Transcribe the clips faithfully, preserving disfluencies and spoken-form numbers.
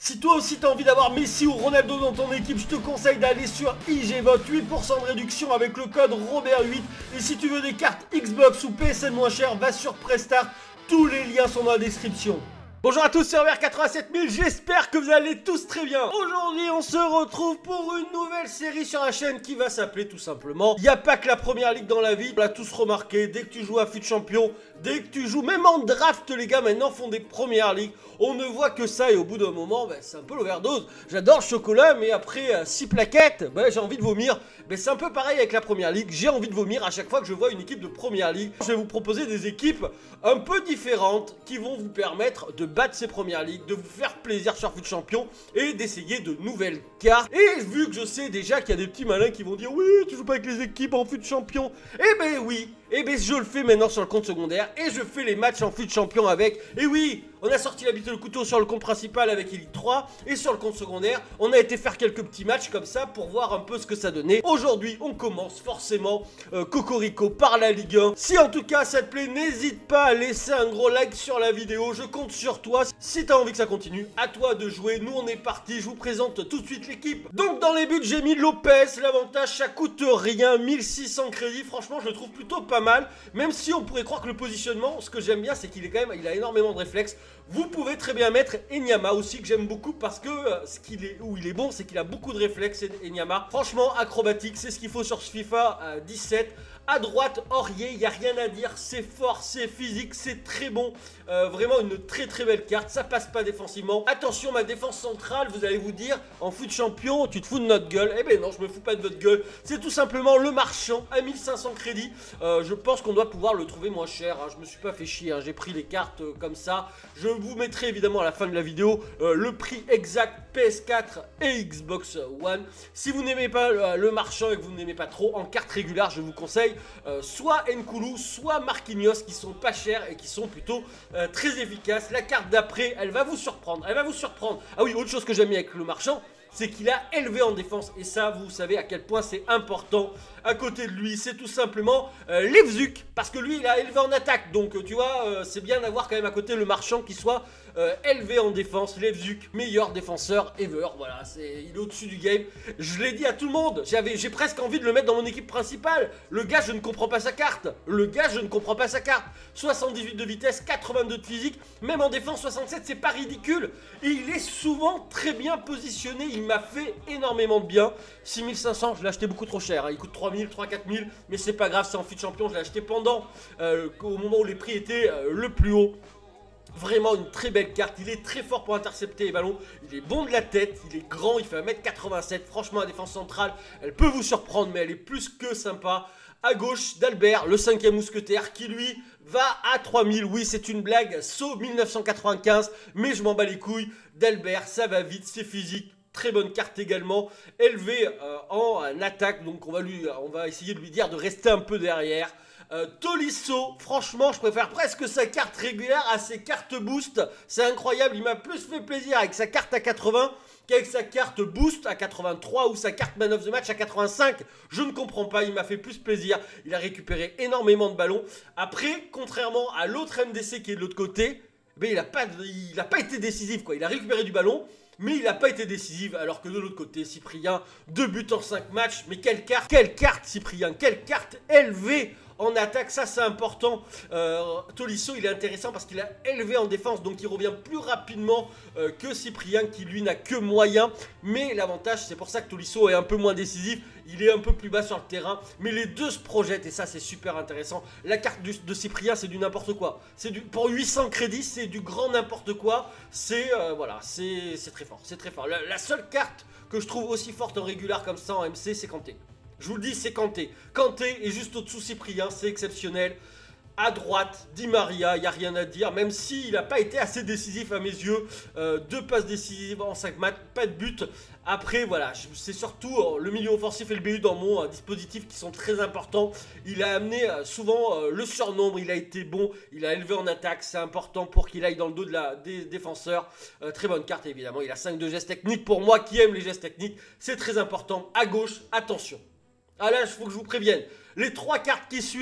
Si toi aussi t'as envie d'avoir Messi ou Ronaldo dans ton équipe, je te conseille d'aller sur I G Vote, huit pour cent de réduction avec le code Robert huit. Et si tu veux des cartes Xbox ou P S N moins chères, va sur Prestart, tous les liens sont dans la description. Bonjour à tous, c'est Robert quatre-vingt-sept mille, j'espère que vous allez tous très bien. Aujourd'hui on se retrouve pour une nouvelle série sur la chaîne qui va s'appeler tout simplement Il n'y a pas que la première ligue dans la vie. On l'a tous remarqué, dès que tu joues à Fut Champion, dès que tu joues, même en draft, les gars maintenant font des premières ligues. On ne voit que ça et au bout d'un moment, bah, c'est un peu l'overdose. J'adore le chocolat, mais après six plaquettes, bah, j'ai envie de vomir. Mais c'est un peu pareil avec la première ligue, j'ai envie de vomir à chaque fois que je vois une équipe de première ligue. Je vais vous proposer des équipes un peu différentes qui vont vous permettre de battre ces premières ligues, de vous faire plaisir sur Fut Champion et d'essayer de nouvelles cartes. Et vu que je sais déjà qu'il y a des petits malins qui vont dire oui, tu joues pas avec les équipes en Fut Champion, eh ben oui, eh ben je le fais maintenant sur le compte secondaire et je fais les matchs en Fut Champion avec. Et oui, on a sorti l'habitude le couteau sur le compte principal avec Elite trois et sur le compte secondaire, on a été faire quelques petits matchs comme ça pour voir un peu ce que ça donnait. Aujourd'hui, on commence forcément euh, Cocorico par la Ligue un. Si en tout cas ça te plaît, n'hésite pas à laisser un gros like sur la vidéo, je compte sur toi. Si t'as envie que ça continue, à toi de jouer. Nous on est parti, je vous présente tout de suite l'équipe. Donc dans les buts, j'ai mis Lopez. L'avantage, ça coûte rien, mille six cents crédits. Franchement, je le trouve plutôt pas mal. Même si on pourrait croire que le positionnement, ce que j'aime bien, c'est qu'il est quand même, il a énormément de réflexes. Vous pouvez très bien mettre Enyama aussi, que j'aime beaucoup parce que euh, ce qu'il est, où il est bon, c'est qu'il a beaucoup de réflexes, Enyama. Franchement, acrobatique, c'est ce qu'il faut sur ce FIFA euh, dix-sept. À droite, Aurier, il n'y a rien à dire, c'est fort, c'est physique, c'est très bon. Euh, vraiment une très très belle carte, ça passe pas défensivement. Attention, ma défense centrale, vous allez vous dire, en Fut Champion, tu te fous de notre gueule. Eh ben non, je me fous pas de votre gueule. C'est tout simplement le marchand à mille cinq cents crédits. Euh, je pense qu'on doit pouvoir le trouver moins cher. Hein. Je me suis pas fait chier, hein. J'ai pris les cartes euh, comme ça. Je vous mettrai évidemment à la fin de la vidéo euh, le prix exact P S quatre et Xbox One. Si vous n'aimez pas euh, le marchand et que vous n'aimez pas trop en carte régulière, je vous conseille Euh, soit Nkoulou, soit Marquinhos qui sont pas chers et qui sont plutôt euh, très efficaces. La carte d'après, elle va vous surprendre, elle va vous surprendre. Ah oui, autre chose que j'aime bien avec le marchand, c'est qu'il a élevé en défense et ça, vous savez à quel point c'est important. À côté de lui, c'est tout simplement euh, Levzuk, parce que lui, il a élevé en attaque. Donc, tu vois, euh, c'est bien d'avoir quand même à côté le marchand qui soit euh, élevé en défense. Levzuk, meilleur défenseur ever. Voilà, c'est, il est au-dessus du game. Je l'ai dit à tout le monde. J'avais, j'ai presque envie de le mettre dans mon équipe principale. Le gars, je ne comprends pas sa carte. Le gars, je ne comprends pas sa carte. soixante-dix-huit de vitesse, quatre-vingt-deux de physique. Même en défense, soixante-sept, c'est pas ridicule. Et il est souvent très bien positionné. Il m'a fait énormément de bien. six mille cinq cents, je l'ai acheté beaucoup trop cher. Hein. Il coûte trois mille, trois quatre mille. Mais c'est pas grave, c'est en Fut Champion. Je l'ai acheté pendant, euh, au moment où les prix étaient euh, le plus haut. Vraiment une très belle carte, il est très fort pour intercepter les ballons, il est bon de la tête, il est grand, il fait un mètre quatre-vingt-sept. Franchement la défense centrale, elle peut vous surprendre mais elle est plus que sympa. À gauche, d'Albert, le cinquième mousquetaire qui lui va à trois mille. Oui, c'est une blague, saut mille neuf cent quatre-vingt-quinze, mais je m'en bats les couilles. D'Albert, ça va vite, c'est physique. Très bonne carte également, élevé euh, en euh, attaque, donc on va, lui, on va essayer de lui dire de rester un peu derrière. Euh, Tolisso, franchement, je préfère presque sa carte régulière à ses cartes boost. C'est incroyable, il m'a plus fait plaisir avec sa carte à quatre-vingts qu'avec sa carte boost à quatre-vingt-trois ou sa carte man of the match à quatre-vingt-cinq. Je ne comprends pas, il m'a fait plus plaisir. Il a récupéré énormément de ballons. Après, contrairement à l'autre M D C qui est de l'autre côté, ben, il n'a pas, il a pas été décisif, quoi. Il a récupéré du ballon, mais il n'a pas été décisif, alors que de l'autre côté, Cyprien, deux buts en cinq matchs. Mais quelle carte, quelle carte Cyprien, quelle carte élevée en attaque, ça c'est important. euh, Tolisso il est intéressant parce qu'il a élevé en défense, donc il revient plus rapidement euh, que Cyprien qui lui n'a que moyen. Mais l'avantage, c'est pour ça que Tolisso est un peu moins décisif, il est un peu plus bas sur le terrain, mais les deux se projettent et ça c'est super intéressant. La carte du, de Cyprien c'est du n'importe quoi, c'est du, pour huit cents crédits c'est du grand n'importe quoi. C'est euh, voilà, c'est très fort, c'est très fort. La, la seule carte que je trouve aussi forte en régulière comme ça en M C, c'est Kanté. Je vous le dis, c'est Kanté. Kanté est juste au-dessous Cyprien, c'est exceptionnel. À droite, Di Maria, il n'y a rien à dire, même s'il n'a pas été assez décisif à mes yeux. Euh, deux passes décisives en cinq matchs, pas de but. Après, voilà, c'est surtout euh, le milieu offensif et le B U dans mon euh, dispositif qui sont très importants. Il a amené euh, souvent euh, le surnombre, il a été bon, il a élevé en attaque, c'est important pour qu'il aille dans le dos de la, des défenseurs. Euh, très bonne carte, évidemment, il a cinq de gestes techniques. Pour moi qui aime les gestes techniques, c'est très important. À gauche, attention. Ah là, il faut que je vous prévienne. Les trois cartes qui suivent,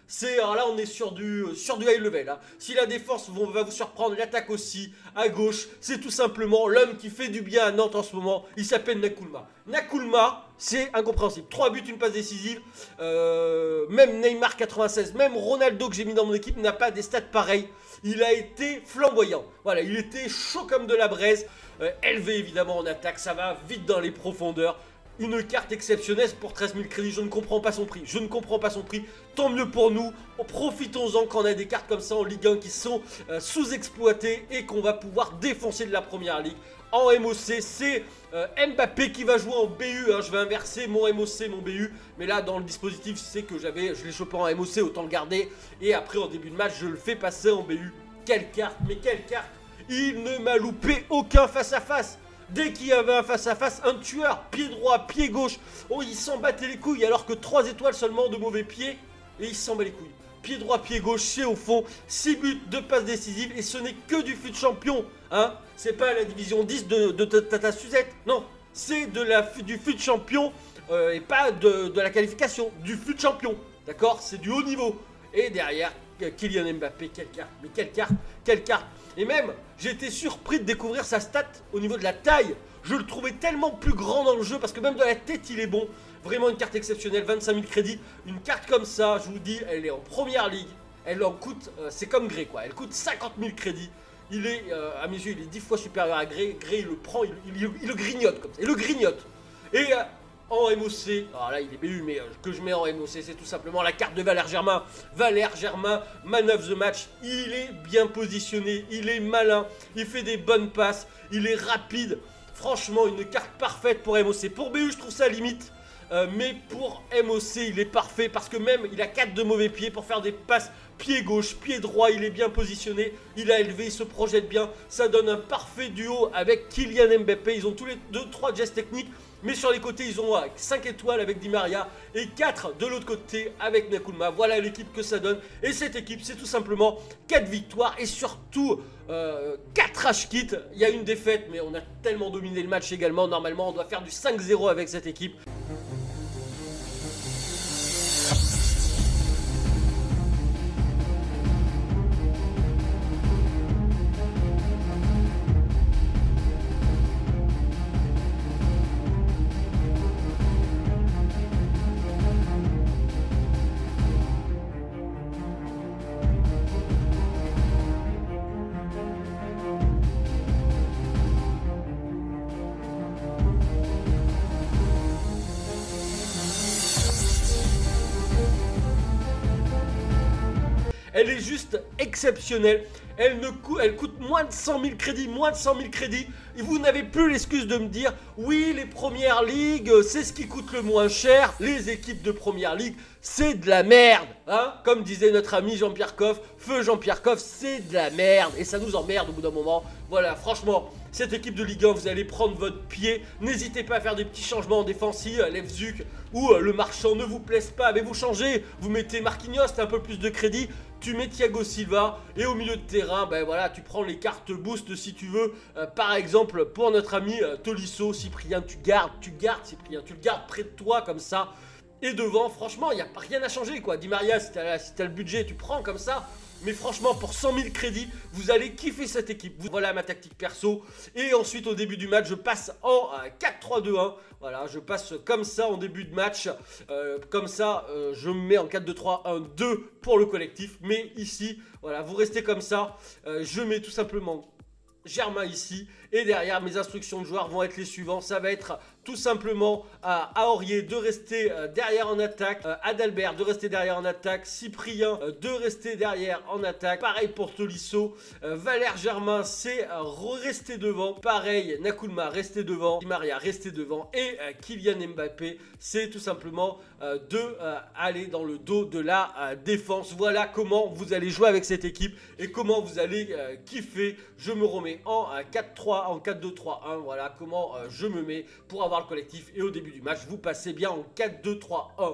C'est, alors là on est sur du, sur du high level. Hein. Si la défense va vous surprendre, l'attaque aussi, à gauche, c'est tout simplement l'homme qui fait du bien à Nantes en ce moment. Il s'appelle Nakoulma. Nakoulma, c'est incompréhensible. trois buts, une passe décisive. Euh, même Neymar quatre-vingt-seize, même Ronaldo que j'ai mis dans mon équipe n'a pas des stats pareils. Il a été flamboyant. Voilà, il était chaud comme de la braise. Euh, élevé évidemment en attaque, ça va vite dans les profondeurs. Une carte exceptionnelle pour treize mille crédits, je ne comprends pas son prix, je ne comprends pas son prix, tant mieux pour nous, profitons-en quand on a des cartes comme ça en Ligue un qui sont euh, sous-exploitées et qu'on va pouvoir défoncer de la première ligue. En M O C, c'est euh, Mbappé qui va jouer en B U, hein. Je vais inverser mon M O C, mon B U, mais là dans le dispositif c'est que j'avais, je l'ai chopé en M O C, autant le garder, et après en début de match je le fais passer en B U. Quelle carte, mais quelle carte! Il ne m'a loupé aucun face-à-face. Dès qu'il y avait un face-à-face, un tueur, pied droit, pied gauche, oh il s'en battait les couilles alors que trois étoiles seulement de mauvais pieds, et il s'en bat les couilles. Pied droit, pied gauche, c'est au fond, six buts, deux passes décisives, et ce n'est que du fut champion, hein. C'est pas la division dix de, de, de Tata Suzette, non, c'est de la, du fut champion, euh, et pas de, de la qualification, du fut champion, d'accord? C'est du haut niveau. Et derrière, Kylian Mbappé, quelle carte, mais quelle carte, quelle carte. Et même, j'ai été surpris de découvrir sa stat au niveau de la taille. Je le trouvais tellement plus grand dans le jeu parce que même de la tête, il est bon. Vraiment une carte exceptionnelle, vingt-cinq mille crédits. Une carte comme ça, je vous dis, elle est en première ligue. Elle en coûte, euh, c'est comme Gray quoi, elle coûte cinquante mille crédits. Il est, euh, à mes yeux, il est dix fois supérieur à Gray. Gray, il le prend, il, il, il le grignote comme ça, il le grignote. Et... Euh, en M O C, alors là il est B U mais euh, que je mets en M O C c'est tout simplement la carte de Valère Germain. Valère Germain, man of the match, il est bien positionné, il est malin, il fait des bonnes passes, il est rapide. Franchement une carte parfaite pour M O C. Pour B U je trouve ça limite, euh, mais pour M O C il est parfait parce que même il a quatre de mauvais pieds pour faire des passes pied gauche, pied droit, il est bien positionné, il a élevé, il se projette bien, ça donne un parfait duo avec Kylian Mbappé, ils ont tous les deux trois gestes techniques. Mais sur les côtés, ils ont cinq étoiles avec Di Maria et quatre de l'autre côté avec Nakoulma. Voilà l'équipe que ça donne. Et cette équipe, c'est tout simplement quatre victoires et surtout euh, quatre rush kits. Il y a une défaite, mais on a tellement dominé le match également. Normalement, on doit faire du cinq zéro avec cette équipe. Elle est juste exceptionnelle. Elle, ne coûte, elle coûte moins de cent mille crédits, moins de cent mille crédits. Et vous n'avez plus l'excuse de me dire, oui, les premières ligues, c'est ce qui coûte le moins cher. Les équipes de première ligue, c'est de la merde. Hein, comme disait notre ami Jean-Pierre Coff, feu Jean-Pierre Coff, c'est de la merde. Et ça nous emmerde au bout d'un moment. Voilà, franchement, cette équipe de Ligue un, vous allez prendre votre pied. N'hésitez pas à faire des petits changements en défensive. Lefzuk ou le Marchand ne vous plaisent pas, mais vous changez. Vous mettez Marquinhos, un peu plus de crédit. Tu mets Thiago Silva et au milieu de terrain, ben voilà, tu prends les cartes boost si tu veux. Euh, par exemple, pour notre ami euh, Tolisso, Cyprien, tu gardes, tu gardes Cyprien, tu le gardes près de toi comme ça. Et devant, franchement, il n'y a pas rien à changer quoi. Di Maria, si tu as, si t'as le budget, tu prends comme ça. Mais franchement, pour cent mille crédits, vous allez kiffer cette équipe. Voilà ma tactique perso. Et ensuite, au début du match, je passe en quatre trois deux un. Voilà, je passe comme ça en début de match. Euh, comme ça, euh, je me mets en quatre deux trois un deux pour le collectif. Mais ici, voilà, vous restez comme ça. Euh, je mets tout simplement Germain ici. Et derrière, mes instructions de joueurs vont être les suivants. Ça va être tout simplement à Aurier de rester euh, derrière en attaque, euh, Adalbert de rester derrière en attaque, Cyprien euh, de rester derrière en attaque, pareil pour Tolisso, euh, Valère Germain c'est euh, rester devant, pareil Nakoulma rester devant, Di Maria rester devant et euh, Kylian Mbappé c'est tout simplement euh, de euh, aller dans le dos de la euh, défense. Voilà comment vous allez jouer avec cette équipe et comment vous allez euh, kiffer. Je me remets en euh, quatre trois, en quatre deux trois un, voilà comment euh, je me mets pour avoir le collectif et au début du match vous passez bien en quatre deux trois un.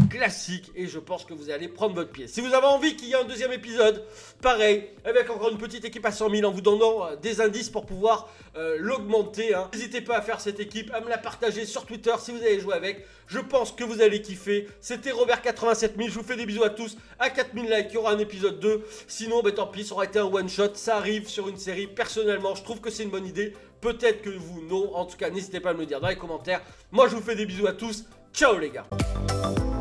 classique et je pense que vous allez prendre votre pied. Si vous avez envie qu'il y ait un deuxième épisode, pareil, avec encore une petite équipe à cent mille en vous donnant euh, des indices pour pouvoir euh, l'augmenter, hein. N'hésitez pas à faire cette équipe, à me la partager sur Twitter si vous allez jouer avec. Je pense que vous allez kiffer. C'était Robert quatre-vingt-sept mille, je vous fais des bisous à tous. À quatre mille likes, il y aura un épisode deux. Sinon, bah, tant pis, ça aura été un one shot. Ça arrive sur une série. Personnellement, je trouve que c'est une bonne idée. Peut-être que vous, non. En tout cas, n'hésitez pas à me le dire dans les commentaires. Moi, je vous fais des bisous à tous. Ciao les gars.